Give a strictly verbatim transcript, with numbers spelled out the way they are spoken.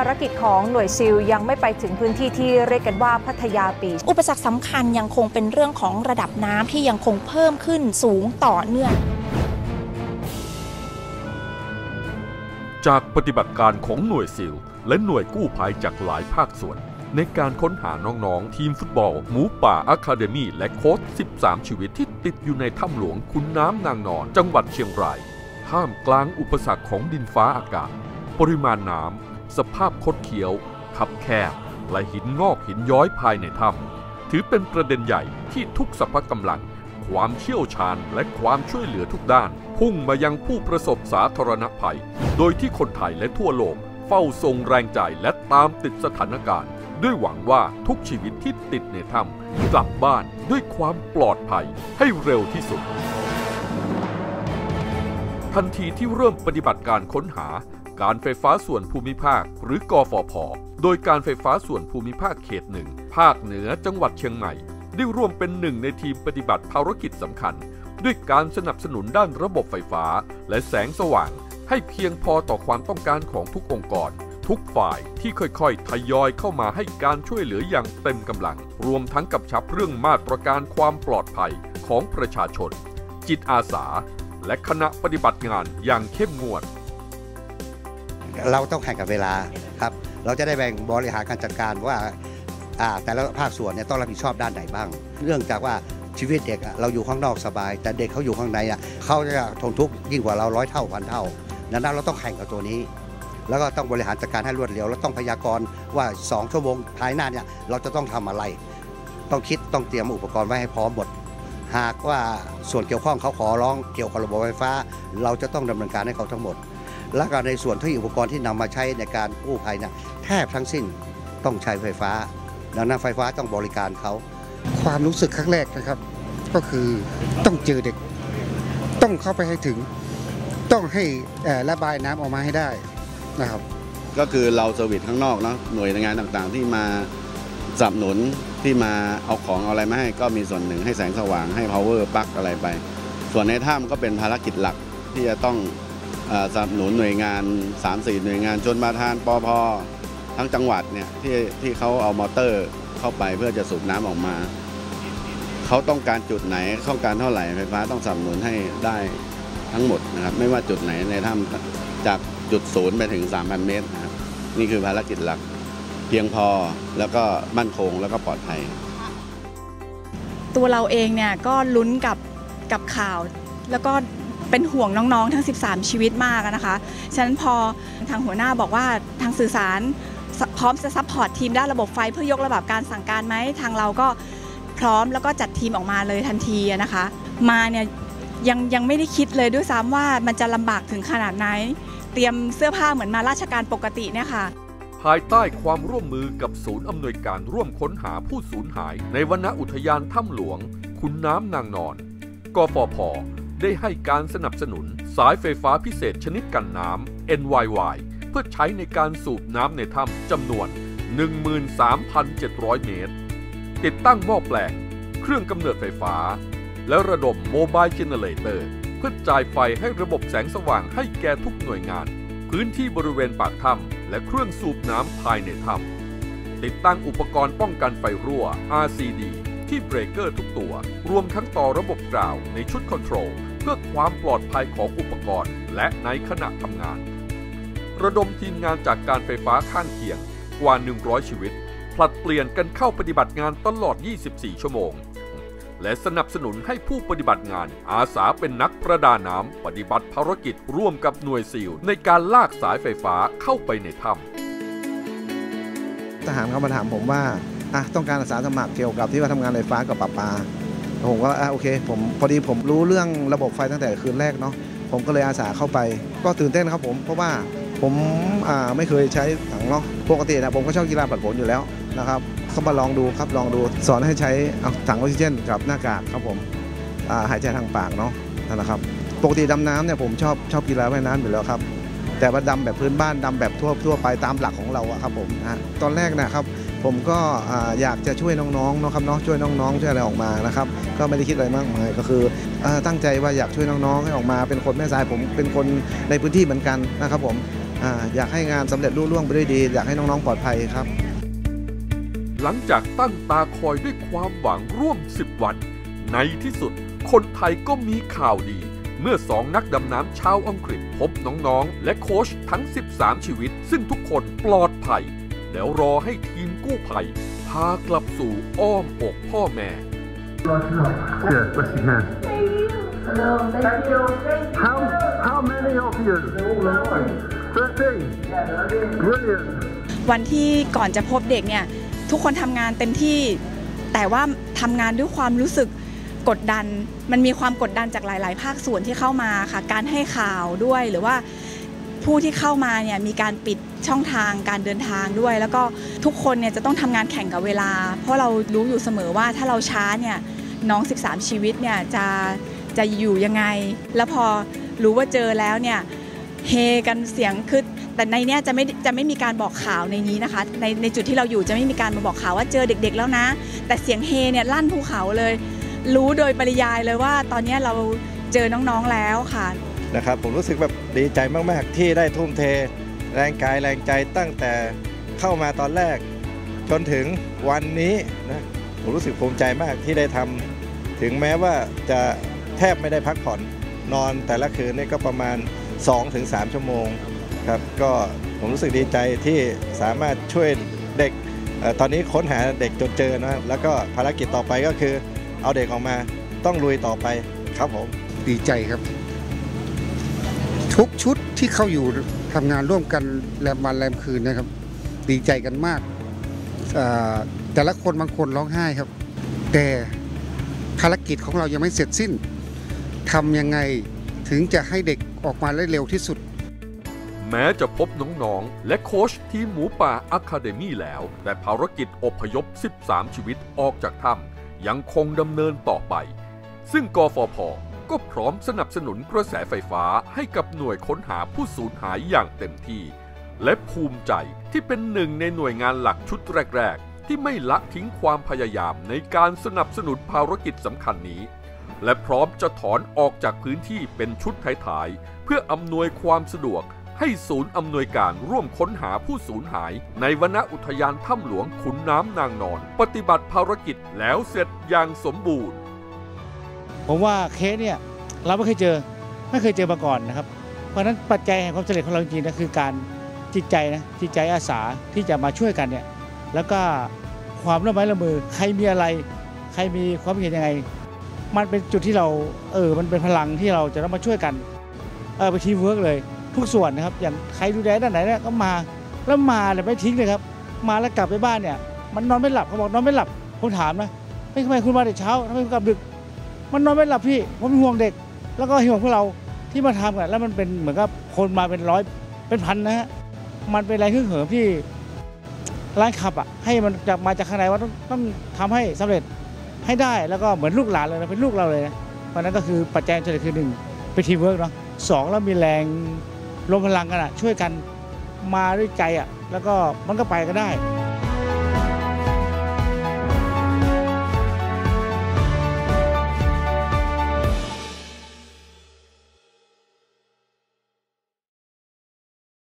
ารกิจของหน่วยซิลยังไม่ไปถึงพื้นที่ที่เรียกกันว่าพัทยาบีชอุปสรรคสำคัญยังคงเป็นเรื่องของระดับน้ำที่ยังคงเพิ่มขึ้นสูงต่อเนื่องจากปฏิบัติการของหน่วยซิลและหน่วยกู้ภัยจากหลายภาคส่วนในการค้นหาน้องๆทีมฟุตบอลหมูป่าอะคาเดมี่และโค้ชสิบสามชีวิตที่ติดอยู่ในถ้ำหลวงขุนน้ำนางนอนจังหวัดเชียงรายท่ามกลางอุปสรรคของดินฟ้าอากาศปริมาณน้ำสภาพคดเคี้ยวคับแคบและหินงอกหินย้อยภายในถ้ำถือเป็นประเด็นใหญ่ที่ทุกสรรพกำลังความเชี่ยวชาญและความช่วยเหลือทุกด้านพุ่งมายังผู้ประสบสาธารณภัยโดยที่คนไทยและทั่วโลกเฝ้าส่งแรงใจและตามติดสถานการณ์ด้วยหวังว่าทุกชีวิตที่ติดในถ้ำกลับบ้านด้วยความปลอดภัยให้เร็วที่สุดทันทีที่เริ่มปฏิบัติการค้นหาการไฟฟ้าส่วนภูมิภาคหรือกฟผ.โดยการไฟฟ้าส่วนภูมิภาคเขตหนึ่งภาคเหนือจังหวัดเชียงใหม่ได้ร่วมเป็นหนึ่งในทีมปฏิบัติภารกิจสำคัญด้วยการสนับสนุนด้านระบบไฟฟ้าและแสงสว่างให้เพียงพอต่อความต้องการของทุกองค์กรทุกฝ่ายที่ค่อยๆทยอยเข้ามาให้การช่วยเหลืออย่างเต็มกำลังรวมทั้งกำชับเรื่องมาตรการความปลอดภัยของประชาชนจิตอาสาและคณะปฏิบัติงานอย่างเข้มงวดเราต้องแข่งกับเวลาครับเราจะได้แบ่งบริหารการจัดการว่าแต่ละภาคส่วนเนี่ยต้องรับผิดชอบด้านไหนบ้างเรื่องจากว่าชีวิตเด็กเราอยู่ข้างนอกสบายแต่เด็กเขาอยู่ข้างในอ่ะเขาจะทนทุกข์ยิ่งกว่าเราร้อยเท่าพันเท่าดังนั้นเราต้องแข่งกับตัวนี้แล้วก็ต้องบริหารจัดการให้รวดเร็วแล้วต้องพยากรณ์ว่าสองชั่วโมงภายหน้าเนี่ยเราจะต้องทำอะไรต้องคิดต้องเตรียมอุปกรณ์ไว้ให้พร้อมหมดหากว่าส่วนเกี่ยวข้องเขาขอร้องเกี่ยวกับระบบไฟฟ้าเราจะต้องดำเนินการให้เขาทั้งหมดและก็ในส่วนที่อุปกรณ์ที่นำมาใช้ในการกู้ภัยเนี่ยแทบทั้งสิ้นต้องใช้ไฟฟ้าดังนั้นไฟฟ้าต้องบริการเขาความรู้สึกครั้งแรกนะครับก็คือต้องเจอเด็กต้องเข้าไปให้ถึงต้องให้ระบายน้ำออกมาให้ได้นะครับก็คือเราเซอร์วิสข้างนอกเนาะหน่วยงานต่างๆที่มาสนับสนุนที่มาเอาของเอาอะไรมาให้ก็มีส่วนหนึ่งให้แสงสว่างให้ power ปลั๊กอะไรไปส่วนในถ้ำก็เป็นภารกิจหลักที่จะต้องสนับสนุนหน่วยงาน สามสี่ หน่วยงานชลประทานปภ.ทั้งจังหวัดเนี่ยที่ที่เขาเอามอเตอร์เข้าไปเพื่อจะสูบน้ำออกมาเขาต้องการจุดไหนต้องการเท่าไหร่ไฟฟ้าต้องสนับสนุนให้ได้ทั้งหมดนะครับไม่ว่าจุดไหนในถ้ำจากจุดศูนย์ไปถึง สามพัน เมตรนะครับนี่คือภารกิจหลักเพียงพอแล้วก็มั่นคงแล้วก็ปลอดภัยตัวเราเองเนี่ยก็ลุ้นกับกับข่าวแล้วก็เป็นห่วงน้องๆทั้งสิบสามชีวิตมากนะคะฉะนั้นพอทางหัวหน้าบอกว่าทางสื่อสารพร้อมจะซัพพอร์ตทีมด้านระบบไฟเพื่อยกระดับการสั่งการไหมทางเราก็พร้อมแล้วก็จัดทีมออกมาเลยทันทีนะคะมาเนี่ยยังยังไม่ได้คิดเลยด้วยซ้ำว่ามันจะลำบากถึงขนาดไหนเตรียมเสื้อผ้าเหมือนมาราชการปกติเนี่ยค่ะภายใต้ความร่วมมือกับศูนย์อำนวยการร่วมค้นหาผู้สูญหายในวรรณอุทยานถ้ำหลวงขุนน้ำนางนอนกฟผ.ได้ให้การสนับสนุนสายไฟฟ้าพิเศษชนิดกันน้ำ เอ็น วาย วาย เพื่อใช้ในการสูบน้ำในถ้ำจำนวน หนึ่งหมื่นสามพันเจ็ดร้อย เมตรติดตั้งหม้อแปลงเครื่องกำเนิดไฟฟ้าและระดมโมบายเจเนเรเตอร์เพื่อจ่ายไฟให้ระบบแสงสว่างให้แก่ทุกหน่วยงานพื้นที่บริเวณปากถ้ำและเครื่องสูบน้ำภายในถ้ำติดตั้งอุปกรณ์ป้องกันไฟรั่ว อาร์ ซี ดี ที่เบรกเกอร์ทุกตัวรวมทั้งต่อระบบกราวในชุดคอนโทรลเพื่อความปลอดภัยของอุปกรณ์และในขณะทำงานระดมทีมงานจากการไฟฟ้าข้างเคียงกว่าหนึ่งร้อยชีวิตผลัดเปลี่ยนกันเข้าปฏิบัติงานตลอดยี่สิบสี่ชั่วโมงและสนับสนุนให้ผู้ปฏิบัติงานอาสาเป็นนักประดาน้ำปฏิบัติภารกิจร่วมกับหน่วยซีลในการลากสายไฟฟ้าเข้าไปในถ้ำทหารเขามาถามผมว่าต้องการอาสาสมัครเกี่ยวกับที่ว่าทำงานไฟฟ้ากับประปาผมก็โอเคผมพอดีผมรู้เรื่องระบบไฟตั้งแต่คืนแรกเนาะผมก็เลยอาสาเข้าไปก็ตื่นเต้นครับผมเพราะว่าผมไม่เคยใช้ถังเนาะปกตินะผมก็ชอบกีฬาผัดผลอยู่แล้วนะครับเขามาลองดูครับลองดูสอนให้ใช้ถังออกซิเจนกับหน้ากากครับผมหายใจทางปากเนาะนั่นแหละครับปกติดำน้ำเนี่ยผมชอบชอบกีฬาว่ายน้ำอยู่แล้วครับแต่ว่าดำแบบพื้นบ้านดำแบบทั่วทั่วไปตามหลักของเราอะครับผมนะตอนแรกนะครับผมก็อยากจะช่วยน้องๆนะครับเนาะช่วยน้องๆช่วยอะไรออกมานะครับก็ไม่ได้คิดอะไรมากมายก็คือตั้งใจว่าอยากช่วยน้องๆให้ออกมาเป็นคนแม่สายผมเป็นคนในพื้นที่เหมือนกันนะครับผมอ่าอยากให้งานสำเร็จรุ่งเรืองไปด้วยดีอยากให้น้องๆปลอดภัยครับหลังจากตั้งตาคอยด้วยความหวังร่วมสิบวันในที่สุดคนไทยก็มีข่าวดีเมื่อสองนักดำน้ำชาวอังกฤษพบน้องๆและโค้ชทั้งสิบสามชีวิตซึ่งทุกคนปลอดภัยแล้วรอให้ทีมกู้ภัยพากลับสู่อ้อมอกพ่อแม่ Good, bless your hand. Thank you. How how many of you? thirteen. Brilliant. วันที่ก่อนจะพบเด็กเนี่ยทุกคนทำงานเต็มที่แต่ว่าทำงานด้วยความรู้สึกกดดันมันมีความกดดันจากหลายๆภาคส่วนที่เข้ามาค่ะการให้ข่าวด้วยหรือว่าผู้ที่เข้ามาเนี่ยมีการปิดช่องทางการเดินทางด้วยแล้วก็ทุกคนเนี่ยจะต้องทำงานแข่งกับเวลาเพราะเรารู้อยู่เสมอว่าถ้าเราช้าเนี่ยน้องสิบสามชีวิตเนี่ยจะจะอยู่ยังไงแล้วพอรู้ว่าเจอแล้วเนี่ยเฮกันเสียงคือแต่ในเนี้ยจะไม่จะไม่มีการบอกข่าวในนี้นะคะในในจุดที่เราอยู่จะไม่มีการมาบอกข่าวว่าเจอเด็กๆแล้วนะแต่เสียงเฮเนี่ยลั่นภูเขาเลยรู้โดยปริยายเลยว่าตอนนี้เราเจอน้องๆแล้วค่ะนะครับผมรู้สึกแบบดีใจมากๆที่ได้ทุ่มเทแรงกายแรงใจตั้งแต่เข้ามาตอนแรกจนถึงวันนี้นะผมรู้สึกภูมิใจมากที่ได้ทำถึงแม้ว่าจะแทบไม่ได้พักผ่อนนอนแต่ละคืนนี่ก็ประมาณ สองถึงสาม ชั่วโมงครับก็ผมรู้สึกดีใจที่สามารถช่วยเด็กตอนนี้ค้นหาเด็กจนเจอนะแล้วก็ภารกิจต่อไปก็คือเอาเด็กออกมาต้องลุยต่อไปครับผมดีใจครับทุกชุดที่เข้าอยู่ทำงานร่วมกันแรมวันแรมคืนนะครับดีใจกันมากแต่ละคนบางคนร้องไห้ครับแต่ภารกิจของเรายังไม่เสร็จสิ้นทำยังไงถึงจะให้เด็กออกมาได้เร็วที่สุดแม้จะพบน้องๆและโค้ชทีมหมูป่าอะคาเดมี่แล้วแต่ภารกิจอพยพสิบสามชีวิตออกจากถ้ำยังคงดำเนินต่อไปซึ่งกฟผ.ก็พร้อมสนับสนุนกระแสไฟฟ้าให้กับหน่วยค้นหาผู้สูญหายอย่างเต็มที่และภูมิใจที่เป็นหนึ่งในหน่วยงานหลักชุดแรกๆที่ไม่ละทิ้งความพยายามในการสนับสนุนภารกิจสำคัญนี้และพร้อมจะถอนออกจากพื้นที่เป็นชุดท้ายๆเพื่ออำนวยความสะดวกให้ศูนย์อำนวยการร่วมค้นหาผู้สูญหายในวนอุทยานถ้ำหลวงขุนน้ำนางนอนปฏิบัติภารกิจแล้วเสร็จอย่างสมบูรณ์ผมว่าเคสเนี่ยเราไม่เคยเจอไม่เคยเจอมาก่อนนะครับเพราะฉะนั้นปัจจัยแห่งความสำเร็จของเราจริงๆนะคือการจิตใจนะจิตใจอาสาที่จะมาช่วยกันเนี่ยแล้วก็ความร่วมไม้ร่วมมือใครมีอะไรใครมีความเห็นยังไงมันเป็นจุดที่เราเออมันเป็นพลังที่เราจะต้องมาช่วยกันเออไปทีมเวิร์กเลยทุกส่วนนะครับอย่างใครดูแลด้านไหนเนี่ยก็มาแล้วมาเนี่ยไม่ทิ้งเลยครับมาแล้วกลับไปบ้านเนี่ยมันนอนไม่หลับเขาบอกนอนไม่หลับผมถามนะไม่ทำไมคุณมาแต่เช้าทำไมคุณกลับดึกมันนอนไม่หลับพี่ผมเป็นห่วงเด็กแล้วก็ห่วงพวกเราที่มาทำกันแล้วมันเป็นเหมือนกับคนมาเป็นร้อยเป็นพันนะฮะมันเป็นอะไรฮึ่งเหิมที่ร้านขับอ่ะให้มันจากมาจากข้างในว่าต้องต้องทำให้สำเร็จให้ได้แล้วก็เหมือนลูกหลานเลยนะเป็นลูกเราเลยนะเพราะนั้นก็คือปัจจัยสำคัญคือหนึ่งเป็นทีมเวิร์กเนาะสองแล้วมีแรงรวมพลังกันอ่ะช่วยกันมาด้วยใจอ่ะแล้วก็มันก็ไปก็ได้